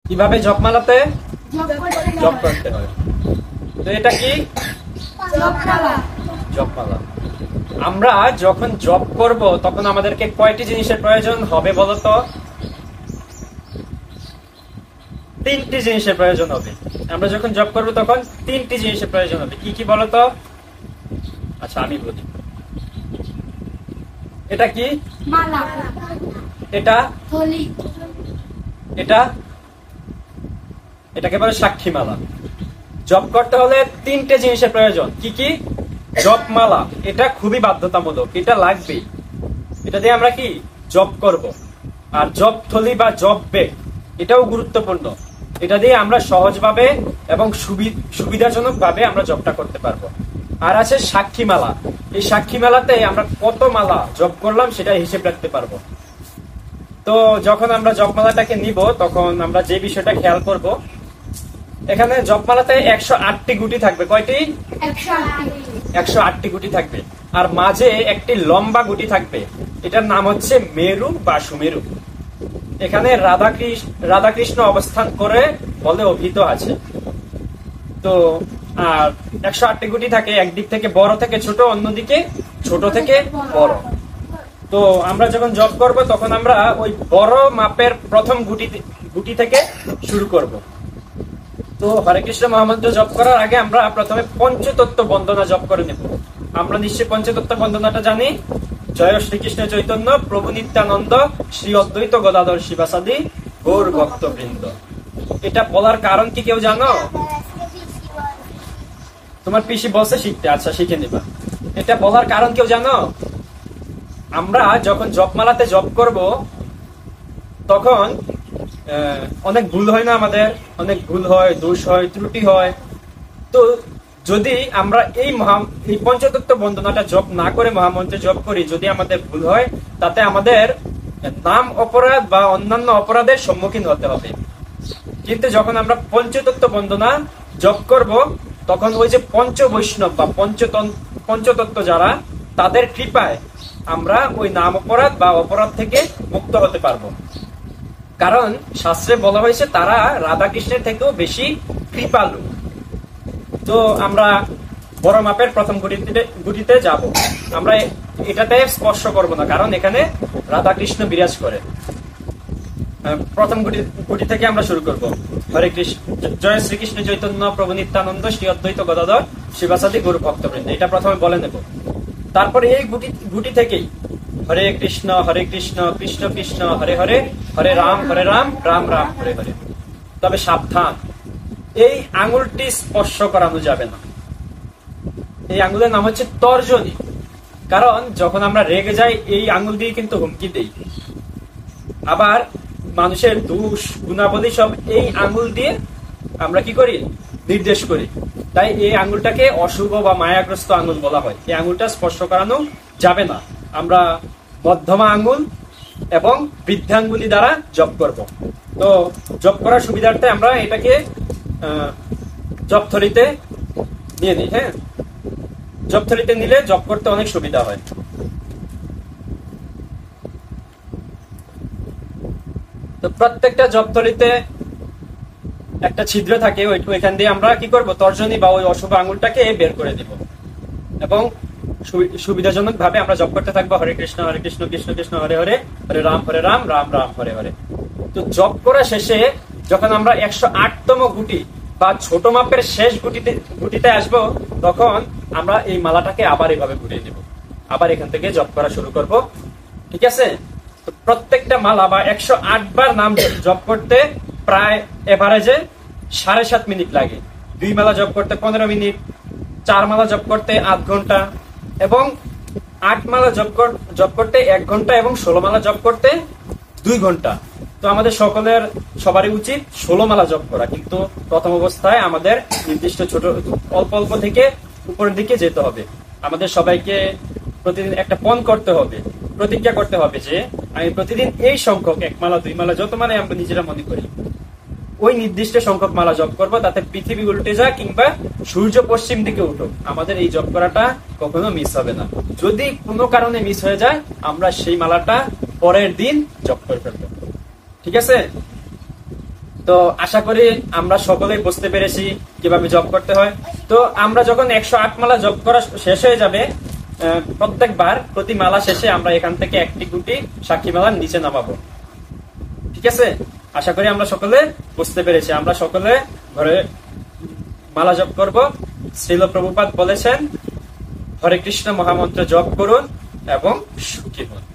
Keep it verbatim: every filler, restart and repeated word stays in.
কিভাবে জপমালাতে জপ করতে হয়। তো এটা কি জপমালা। আমরা যখন জপ করব তখন আমাদেরকে কয়টি জিনিসের প্রয়োজন হবে বলতো? তিনটি জিনিসের প্রয়োজন হবে। আমরা যখন জপ করব তখন তিনটি জিনিসের প্রয়োজন হবে। কি কি বলতো? আচ্ছা আমি বলি। এটা কি? মালা। এটা থলি। এটা এটাকে বলে সাক্ষী মালা। জপ করতে হলে তিনটে জিনিসের প্রয়োজন। কি কি? জপমালা, এটা খুবই বাধ্যতামূলক, এটা লাগবেই। এটা দিয়ে আমরা কি জপ করব। আর জপ থলি বা জপ বেগ, এটাও গুরুত্বপূর্ণ। এটা দিয়ে আমরা সহজভাবে এবং সুবিধাজনক ভাবে আমরা জপটা করতে পারবো। আর আছে সাক্ষী মালা। এই সাক্ষী মালাতে আমরা কত মালা জপ করলাম সেটা হিসেব রাখতে পারবো। তো যখন আমরা জপমালাটাকে নিব তখন আমরা যে বিষয়টা খেয়াল করব, এখানে জপমালাতে একশো আটটি গুটি থাকবে। কয়টি? একশো আটটি গুটি থাকবে। আর মাঝে একটি লম্বা গুটি থাকবে, এটার নাম হচ্ছে মেরু বা সুমেরু। এখানে রাধাকৃষ্ণ রাধাকৃষ্ণ অবস্থান করে বলে অভিহিত আছে। তো আর একশো আটটি গুটি থাকে, একদিক থেকে বড় থেকে ছোট, অন্যদিকে ছোট থেকে বড়। তো আমরা যখন জপ করব তখন আমরা ওই বড় মাপের প্রথম গুটি গুটি থেকে শুরু করব। তো হরে কৃষ্ণ মহামন্ত্র জপ করার আগে আমরা প্রথমে পঞ্চতত্ত্ব বন্দনা জপ করে নেব। আমরা নিশ্চয়ই পঞ্চতত্ত্ব বন্দনাটা জানি। জয় শ্রীকৃষ্ণ চৈতন্য প্রভু নিত্যানন্দ শ্রী অদ্বৈত গদাধর শিবাসাদি গৌর ভক্তবৃন্দ। এটা বলার কারণ কি কেউ জানো? তোমার পিসি বলছে শিখতে, আচ্ছা শিখে নিবা। এটা বলার কারণ কেউ জানো? আমরা যখন জপমালাতে জপ করব তখন অনেক ভুল হয় না? আমাদের অনেক ভুল হয়, দোষ হয়, ত্রুটি হয়। তো যদি আমরা এই মহা এই পঞ্চতত্ত্ব বন্দনাটা জপ না করে মহামন্ত্রে জপ করি, যদি আমাদের ভুল হয়, তাতে আমাদের নাম অপরাধ বা অন্যান্য অপরাধের সম্মুখীন হতে হবে। কিন্তু যখন আমরা পঞ্চতত্ত্ব বন্দনা জপ করব তখন ওই যে পঞ্চ বৈষ্ণব বা পঞ্চতত্ত্ব যারা, তাদের কৃপায় আমরা ওই নাম অপরাধ বা অপরাধ থেকে মুক্ত হতে পারবো। কারণ শাস্ত্রে বলা হয়েছে তারা রাধাকৃষ্ণের থেকেও বেশি কৃপালু। তো আমরা বড় মাপের প্রথম গুটিতে গুটিতে যাব। আমরা এটাতে স্পর্শ করব না, কারণ এখানে রাধাকৃষ্ণ বিরাজ করে। প্রথম গুটি গুটি থেকে আমরা শুরু করব। হরে কৃষ্ণ জয় শ্রীকৃষ্ণ চৈতন্য প্রভু নিত্যানন্দ শ্রী অদ্বৈত গদাধর শিবাসাদি গৌর ভক্তবৃন্দ, এটা প্রথমে বলে নেব। তারপরে এই গুটি গুটি থেকেই হরে কৃষ্ণ হরে কৃষ্ণ কৃষ্ণ কৃষ্ণ হরে হরে হরে রাম হরে রাম রাম রাম হরে হরে। তবে সাবধান, এই আঙুলটি স্পর্শ করানো যাবে না। এই আঙুলের নাম হচ্ছে তর্জনী। কারণ যখন আমরা রেগে যাই এই আঙুল দিয়ে কিন্তু হুমকি দেই। আবার মানুষের দোষ গুণাবলী সব এই আঙুল দিয়ে আমরা কি করি? নির্দেশ করি। তাই এই আঙুলটাকে অশুভ বা মায়াগ্রস্ত আঙুল বলা হয়। এই আঙুলটা স্পর্শ করানো যাবে না। আমরা মধ্যমা আঙুল এবং বৃদ্ধাঙ্গুলি দ্বারা জপ করব। তো জপ করার সুবিধার্থে আমরা এটাকে জপথলিতে নিয়ে নিই। হ্যাঁ, জপথলিতে নিলে জপ করতে অনেক সুবিধা হয়। তো প্রত্যেকটা জপথলিতে একটা ছিদ্র থাকে, ওইখান দিয়ে আমরা কি করব? তর্জনী বা ওই অশুভ আঙুলটাকে বের করে দিব এবং সুবিধাজনক ভাবে আমরা জপ করতে থাকবো হরে কৃষ্ণ হরে কৃষ্ণ কৃষ্ণ কৃষ্ণ হরে হরে হরে রাম হরে রাম রাম রাম হরে হরে। তো জপ করা শেষে যখন আমরা একশো আটতম গুটি বা ছোট মাপের শেষ গুটিতে গুটিতে আসবো, তখন আমরা এই মালাটাকে আবার এইভাবে ঘুরিয়ে দেব। আবার এখান থেকে জপ করা শুরু করব। ঠিক আছে? তো প্রত্যেকটা মালা বা একশো আট বার নাম জপ করতে প্রায় এভারেজে সাড়ে সাত মিনিট লাগে। দুই মালা জপ করতে পনেরো মিনিট, চার মালা জপ করতে আধ ঘন্টা এবং আট মালা জপ জপ করতে এক ঘন্টা এবং ষোলো মালা জপ করতে দুই ঘন্টা। তো আমাদের সকলের সবারই উচিত ষোলো মালা জপ করা। কিন্তু প্রথম অবস্থায় আমাদের নির্দিষ্ট ছোট অল্প অল্প থেকে উপরের দিকে যেতে হবে। আমাদের সবাইকে প্রতিদিন একটা পণ করতে হবে, প্রতিজ্ঞা করতে হবে যে আমি প্রতিদিন এই সংখ্যক এক মালা দুই মালা যত মানে আমরা নিজেরা মনে করি ওই নির্দিষ্ট সংখ্যক মালা জপ করবো। তাতে পৃথিবী উল্টে যা কিংবা সূর্য পশ্চিম দিকে উঠুক, আমাদের এই জপ করাটা কখনো মিস হবে না। যদি কোনো কারণে মিস হয়ে যায় আমরা সেই মালাটা পরের দিন জপ করে ফেলবো। ঠিক আছে? তো আশা করি আমরা সকলেই বুঝতে পেরেছি কিভাবে জপ করতে হয়। তো আমরা যখন একশো আট মালা জপ করা শেষ হয়ে যাবে, প্রত্যেকবার প্রতি মালা শেষে আমরা এখান থেকে একটি গুটি সাক্ষী মালার নিচে নামাবো। ঠিক আছে, আশা করি আমরা সকলে বুঝতে পেরেছি। আমরা সকলে ঘরে মালা জপ করব। শ্রীল প্রভুপাদ বলেছেন, হরে কৃষ্ণ মহামন্ত্র জপ করুন এবং সুখী হন।